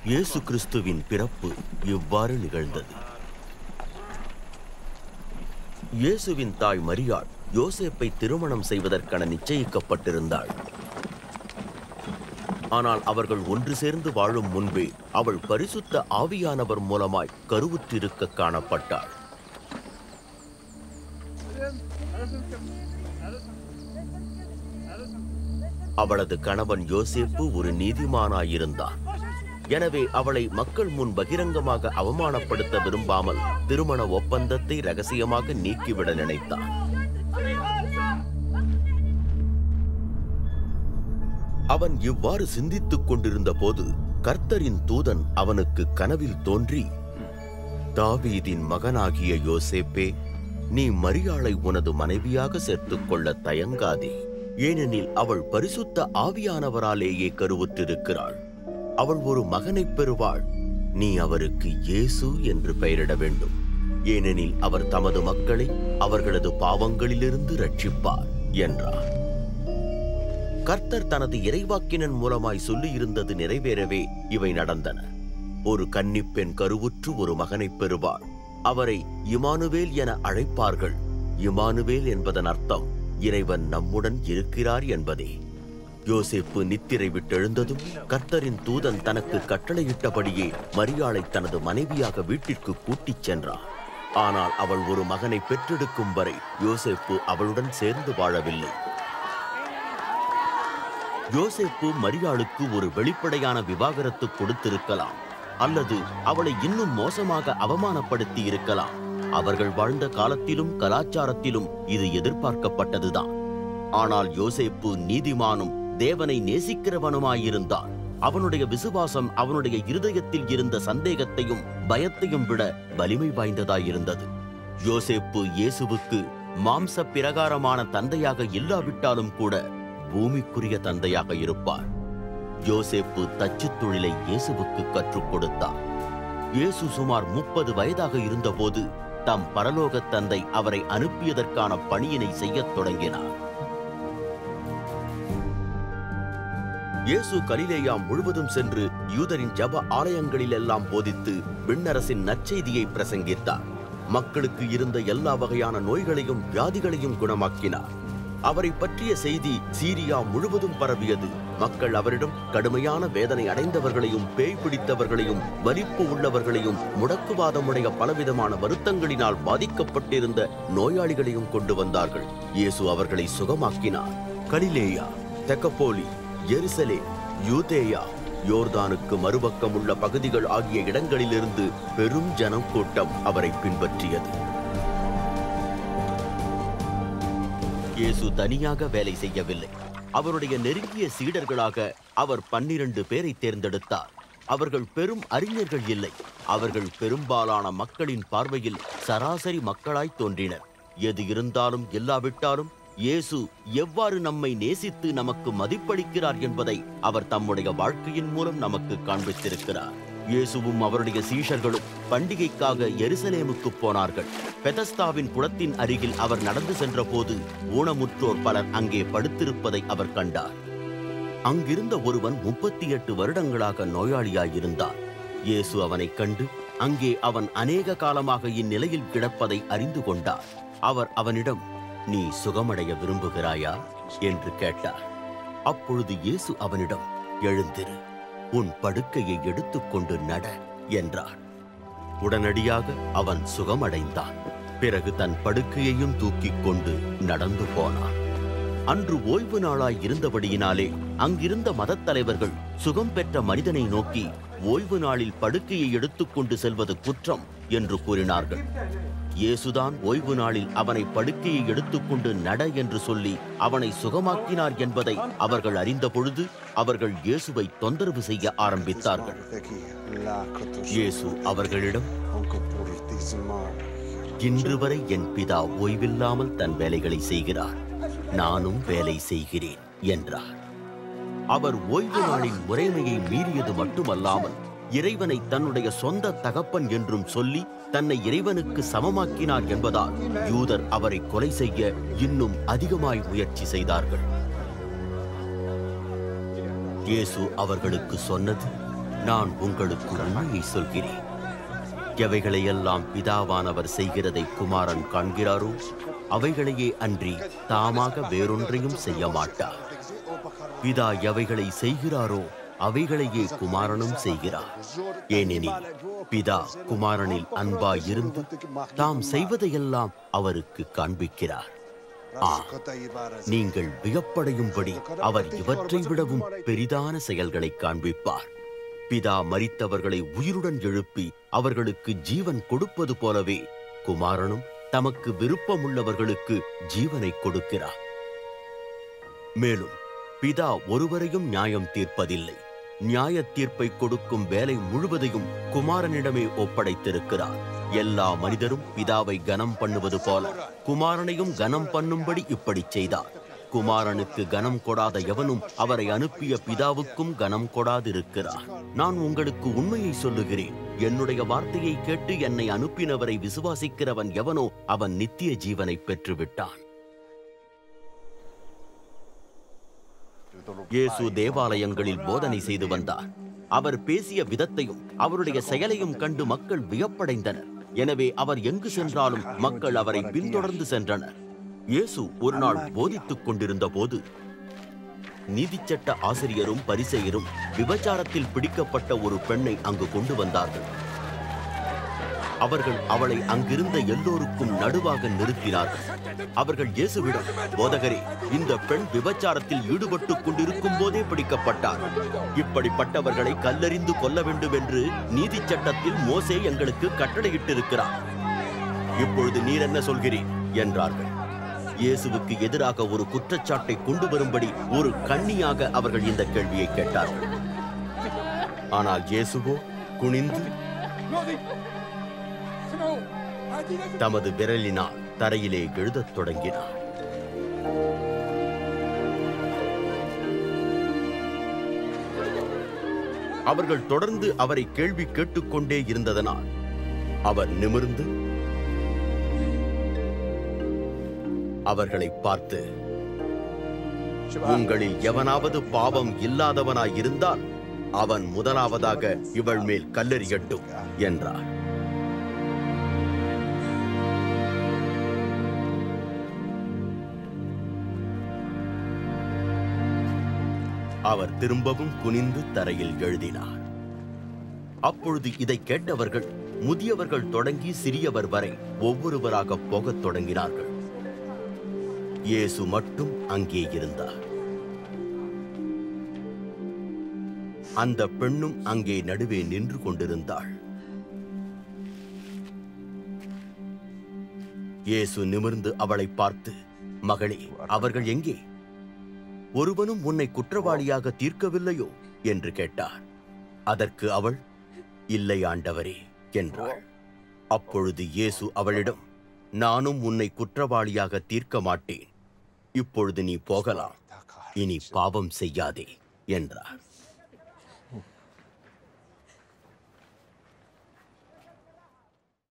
இயேசு கிறிஸ்துவின் பிறப்பு இவ்வாறு நிகழ்ந்தது. இயேசுவின் தாய் மரியாள் யோசேப்பை திருமணம் செய்வதற்கென நிச்சயிக்கப்பட்டிருந்தாள். ஆனால் அவர்கள் ஒன்று சேர்ந்து வாழும் முன்பே அவள் பரிசுத்த ஆவியானவர் மூலமாய் கருவுற்றிருக்க காணப்பட்டாள். அவளது கணவன் யோசேப்பு ஒரு நீதிமானாயிருந்தான். எனவே அவளை மக்கள் முன் பகிரங்கமாக அவமானப்படுத்த விரும்பாமல் திருமண ஒப்பந்தத்தை ரகசியமாக நீக்கிவிட நினைத்தான். அவன் இவ்வாறு சிந்தித்துக் கொண்டிருந்த போது கர்த்தரின் தூதன் அவனுக்கு கனவில் தோன்றி, தாவீதின் மகனாகிய யோசேப்பே, நீ மரியாளை உனது மனைவியாக சேர்த்துக் கொள்ள தயங்காதே. ஏனெனில் அவள் பரிசுத்த ஆவியானவராலேயே கருவுற்றிருக்கிறாள். அவள் ஒரு மகனைப் பெறுவாள். நீ அவருக்கு இயேசு என்று பெயரிட வேண்டும். ஏனெனில் அவர் தமது மக்களை அவர்களது பாவங்களிலிருந்து ரட்சிப்பார் என்றார். கர்த்தர் தனது இறைவாக்கினன் மூலமாய் சொல்லியிருந்தது நிறைவேறவே இவை நடந்தன. ஒரு கன்னிப்பெண் கருவுற்று ஒரு மகனைப் பெறுவாள். அவரை இமானுவேல் என அழைப்பார்கள். இமானுவேல் என்பதன் அர்த்தம் இறைவன் நம்முடன் இருக்கிறார் என்பதே. யோசேப்பு நித்திரை விட்டெழுந்ததும் கர்த்தரின் தூதன் தனக்கு கட்டளையிட்டபடியே மரியாளை தனது மனைவியாக வீட்டிற்கு கூட்டிச் சென்றார். ஆனால் அவள் ஒரு மகனை பெற்றெடுக்கும் வரை யோசேப்பு அவளுடன் சேர்ந்து வாழவில்லை. யோசேப்பு மரியாளுக்கு ஒரு வெளிப்படையான விவாகரத்து கொடுத்திருக்கலாம், அல்லது அவளை இன்னும் மோசமாக அவமானப்படுத்தி இருக்கலாம். அவர்கள் வாழ்ந்த காலத்திலும் கலாச்சாரத்திலும் இது எதிர்பார்க்கப்பட்டதுதான். ஆனால் யோசேப்பு நீதிமானும் தேவனை நேசிக்கிறவனுமாயிருந்தான். அவனுடைய விசுவாசம் அவனுடைய இருதயத்தில் இருந்த சந்தேகத்தையும் பயத்தையும் விட வலிமை வாய்ந்ததாயிருந்தது. யோசேப்பு இயேசுவுக்கு மாம்ச பிரகாரமான தந்தையாக இல்லாவிட்டாலும் கூட பூமிக்குரிய தந்தையாக இருப்பார். யோசேப்பு தச்சுத் தொழிலை இயேசுவுக்கு கற்றுக் கொடுத்தார். இயேசு சுமார் 30 வயதாக இருந்தபோது தம் பரலோக தந்தை அவரை அனுப்பியதற்கான பணியினை செய்யத் தொடங்கினார். இயேசு கலிலேயா முழுவதும் சென்று யூதரின் ஜப ஆலயங்களிலெல்லாம் போதித்து விண்ணரசின் நற்செய்தியை பிரசங்கித்தார். மக்களுக்கு இருந்த எல்லா வகையான நோய்களையும் வியாதிகளையும் குணமாக்கினார். அவரை பற்றிய செய்தி சீரியா முழுவதும் பரவியது. மக்கள் அவரிடம் கடுமையான வேதனை அடைந்தவர்களையும், பேய் பிடித்தவர்களையும், வலிப்பு உள்ளவர்களையும், முடக்குவாதமுடைய பலவிதமான வருத்தங்களினால் பாதிக்கப்பட்டிருந்த நோயாளிகளையும் கொண்டு வந்தார்கள். இயேசு அவர்களை சுகமாக்கினார். கலிலேயா, தெக்கப்போலி, எருசலேம், யூதேயா, யோர்தானுக்கு மறுபக்கம் உள்ள பகுதிகள் ஆகிய இடங்களிலிருந்து பெரும் ஜனம் கூட்டம் அவரை பின்பற்றியது. இயேசு தனியாக வேலை செய்யவில்லை. அவருடைய நெருங்கிய சீடர்களாக அவர் 12 பேரை தேர்ந்தெடுத்தார். அவர்கள் பெரும் அறிஞர்கள் இல்லை. அவர்கள் பெரும்பாலான மக்களின் பார்வையில் சராசரி மக்களாய் தோன்றினர். எது இருந்தாலும் இல்லாவிட்டாலும் இயேசு எவ்வாறு நம்மை நேசித்து நமக்கு மதிப்பளிக்கிறார் என்பதை அவர் தம்முடைய வாழ்க்கையின் மூலம் நமக்கு காண்பித்திருக்கிறார். இயேசுவும் அவருடைய சீஷர்களும் பண்டிகைக்காக எருசலேமுக்கு போனார்கள். பெதஸ்தாவின் குளத்தின் அருகில் அவர் நடந்து சென்ற போது ஊனமுற்றோர் பலர் அங்கே படுத்திருப்பதை அவர் கண்டார். அங்கிருந்த ஒருவன் 38 வருடங்களாக நோயாளியாயிருந்தான். இயேசு அவனை கண்டு அங்கே அவன் அநேக காலமாக இந்நிலையில் கிடப்பதை அறிந்து கொண்டார். அவர் அவனிடம், நீ சுகமடைய விரும்புகிறாயா என்று கேட்டார். அப்பொழுது இயேசு அவனிடம், எழுந்திரு, உன் படுக்கையை எடுத்துக்கொண்டு நட என்றார். உடனடியாக அவன் சுகமடைந்தான். பிறகு தன் படுக்கையையும் தூக்கிக் கொண்டு நடந்து போனான். அன்று ஓய்வு நாளாய் இருந்தபடியினாலே அங்கிருந்த மதத் தலைவர்கள் சுகம் பெற்ற மனிதனை நோக்கி, ஓய்வு நாளில் படுக்கையை எடுத்துக்கொண்டு செல்வது குற்றம் என்று கூறினார்கள். இயேசுதான் ஓய்வு நாளில் அவனை படுக்கையை எடுத்துக்கொண்டு நட என்று சொல்லி அவனை சுகமாக்கினார் என்பதை அவர்கள் அறிந்த பொழுது அவர்கள் இயேசுவை தொந்தரவு செய்ய ஆரம்பித்தார்கள். இயேசு அவர்களிடம், இன்று வரை என் பிதா ஓய்வில்லாமல் தன் வேலைகளை செய்கிறார், நானும் வேலை செய்கிறேன் என்றார். அவர் ஓய்வு நாளின் முறைமையை மீறியது மட்டுமல்லாமல் இறைவனை தன்னுடைய சொந்த தகப்பன் என்றும் சொல்லி தன்னை இறைவனுக்கு சமமாக்கினார் என்பதால் யூதர் அவரை கொலை செய்ய இன்னும் அதிகமாய் முயற்சி செய்தார்கள். இயேசு அவர்களுக்கு சொன்னது, நான் உங்களுக்கு உண்மையை சொல்கிறேன், எவைகளையெல்லாம் பிதாவானவர் செய்கிறதை குமாரன் காண்கிறாரோ அவைகளையே அன்றி தாமாக வேறொன்றையும் செய்ய மாட்டார். பிதா எவைகளை செய்கிறாரோ அவைகளையே குமாரனும் செய்கிறார். ஏனெனில் பிதா குமாரனில் அன்பாயிருந்து தாம் செய்வதையெல்லாம் அவருக்கு காண்பிக்கிறார். நீங்கள் வியப்படையும்படி அவர் இவற்றை விடவும் பெரிதான செயல்களை காண்பிப்பார். பிதா மரித்தவர்களை உயிருடன் எழுப்பி அவர்களுக்கு ஜீவன் கொடுப்பது போலவே குமாரனும் தமக்கு விருப்பமுள்ளவர்களுக்கு ஜீவனை கொடுக்கிறார். மேலும் பிதா ஒருவரையும் நியாயம் தீர்ப்பதில்லை. நியாய தீர்ப்பை கொடுக்கும் வேலை முழுவதையும் குமாரனிடமே ஒப்படைத்திருக்கிறார். எல்லா மனிதரும் பிதாவை கனம் பண்ணுவது போல குமாரனையும் கனம் பண்ணும்படி இப்படி செய்தார். குமாரனுக்கு கனம் கொடாத எவனும் அவரை அனுப்பிய பிதாவுக்கும் கனம் கொடாதிருக்கிறார். நான் உங்களுக்கு உண்மையை சொல்லுகிறேன், என்னுடைய வார்த்தையை கேட்டு என்னை அனுப்பினவரை விசுவாசிக்கிறவன் எவனோ அவன் நித்திய ஜீவனை பெற்றுவிட்டான். இயேசு தேவாலயங்களில் போதனை செய்து வந்தார். அவர் பேசிய விதத்தையும் அவருடைய செயலையும் கண்டு மக்கள் வியப்படைந்தனர். எனவே அவர் எங்கு சென்றாலும் மக்கள் அவரை பின்தொடர்ந்து சென்றனர். இயேசு ஒரு நாள் போதித்துக் கொண்டிருந்த போது நீதிச்சட்ட ஆசிரியரும் பரிசேயரும் விபச்சாரத்தில் பிடிக்கப்பட்ட ஒரு பெண்ணை அங்கு கொண்டு வந்தார்கள். அவர்கள் அவளை அங்கிருந்த எல்லோருக்கும் நடுவாக நிறுத்தினார்கள். அவர்கள் இயேசுவிடம், போதகரே, இந்த பெண் விபச்சாரத்தில் ஈடுபட்டுக் கொண்டிருக்கும் போதே பிடிக்கப்பட்டார். இப்படிப்பட்டவர்களை கல்லெறிந்து கொல்ல வேண்டும் என்று நீதி சட்டத்தில் மோசே எங்களுக்கு கட்டளையிட்டிருக்கிறார். இப்பொழுது நீர் என்ன சொல்கிறீர் என்றார்கள். இயேசுவுக்கு எதிராக ஒரு குற்றச்சாட்டை கொண்டு வரும்படி ஒரு கண்ணியாக அவர்கள் இந்த கேள்வியை கேட்டார்கள். ஆனால் இயேசுவோ குனிந்து தமது விரலினால் தரையிலே எழுதத் தொடங்கினார். அவர்கள் தொடர்ந்து அவரை கேள்வி கேட்டுக்கொண்டே இருந்ததனால் அவர் நிமிர்ந்து அவர்களை பார்த்து, உங்களில் எவனாவது பாவம் இல்லாதவனாயிருந்தால் அவன் முதலாவதாக இவள் மேல் கல்லெறியட்டும் என்றார். அவர் திரும்பவும் குனிந்து தரையில் எழுதினார். அப்பொழுது இதை கேட்டவர்கள் முதியவர்கள் தொடங்கி சிறியவர் வரை ஒவ்வொருவராக போகத் தொடங்கினார்கள். இயேசு மட்டும் அங்கே இருந்தார். அந்த பெண்ணும் அங்கே நடுவே நின்று கொண்டிருந்தாள். இயேசு நிமிர்ந்து அவளை பார்த்து, மகளே, அவர்கள் எங்கே? ஒருவனும் உன்னை குற்றவாளியாக தீர்க்கவில்லையோ என்று கேட்டார். அதற்கு அவள், இல்லை ஆண்டவரே என்றாள். அப்பொழுது இயேசு அவளிடம், நானும் உன்னை குற்றவாளியாக தீர்க்க மாட்டேன். இப்பொழுது நீ போகலாம், இனி பாவம் செய்யாதே என்றார்.